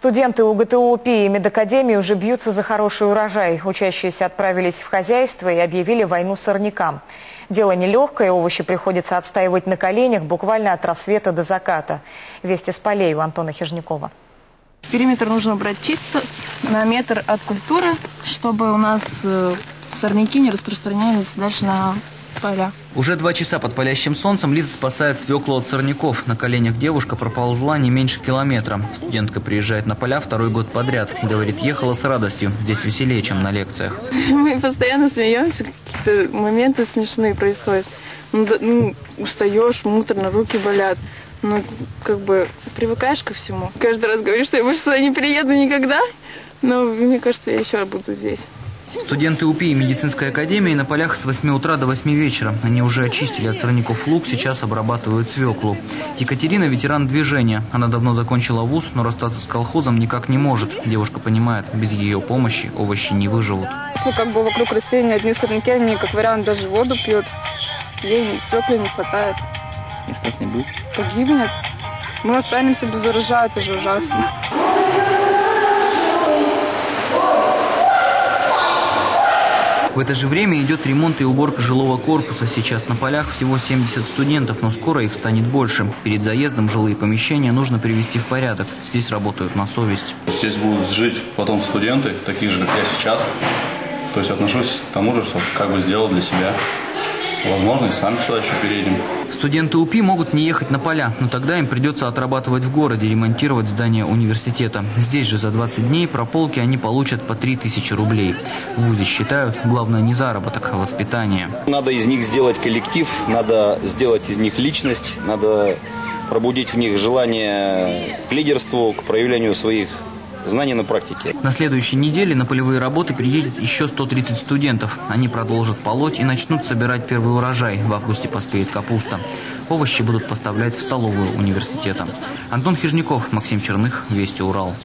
Студенты УГТУ УПИ и медакадемии уже бьются за хороший урожай. Учащиеся отправились в хозяйство и объявили войну сорнякам. Дело нелегкое, овощи приходится отстаивать на коленях буквально от рассвета до заката. Вести с полей у Антона Хижнякова. Периметр нужно брать чисто на метр от культуры, чтобы у нас сорняки не распространялись дальше на поля. Уже 2 часа под палящим солнцем Лиза спасает свеклу от сорняков. На коленях девушка проползла не меньше километра. Студентка приезжает на поля 2-й год подряд. Говорит, ехала с радостью. Здесь веселее, чем на лекциях. Мы постоянно смеемся, какие-то моменты смешные происходят. Устаешь, муторно, руки болят. Привыкаешь ко всему. Каждый раз говоришь, что я больше сюда не приеду никогда. Но мне кажется, я еще буду здесь. Студенты УПИ и медицинской академии на полях с 8 утра до 8 вечера. Они уже очистили от сорняков луг, сейчас обрабатывают свеклу. Екатерина – ветеран движения. Она давно закончила вуз, но расстаться с колхозом никак не может. Девушка понимает, без ее помощи овощи не выживут. Если вокруг растений одни сорняки, они, как вариант, даже воду пьют. Ей свеклы не хватает. И что с ней будет? Погибнет. Мы останемся без урожая, это же ужасно. В это же время идет ремонт и уборка жилого корпуса. Сейчас на полях всего 70 студентов, но скоро их станет больше. Перед заездом жилые помещения нужно привести в порядок. Здесь работают на совесть. Здесь будут жить потом студенты, такие же, как я сейчас. То есть отношусь к тому же, что сделал для себя. Возможно, и сами сюда еще переедем. Студенты УПИ могут не ехать на поля, но тогда им придется отрабатывать в городе, ремонтировать здание университета. Здесь же за 20 дней прополки они получат по 3000 рублей. В ВУЗе считают, главное не заработок, а воспитание. Надо из них сделать коллектив, надо сделать из них личность, надо пробудить в них желание к лидерству, к проявлению своих знаний на практике. На следующей неделе на полевые работы приедет еще 130 студентов. Они продолжат полоть и начнут собирать первый урожай. В августе поспеет капуста. Овощи будут поставлять в столовую университета. Антон Хижняков, Максим Черных, Вести Урал.